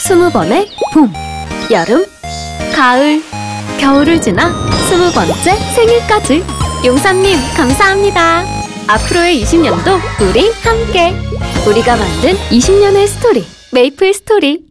20번의 봄, 여름, 가을, 겨울을 지나 20번째 생일까지 용사님 감사합니다. 앞으로의 20년도 우리 함께, 우리가 만든 20년의 스토리, 메이플 스토리.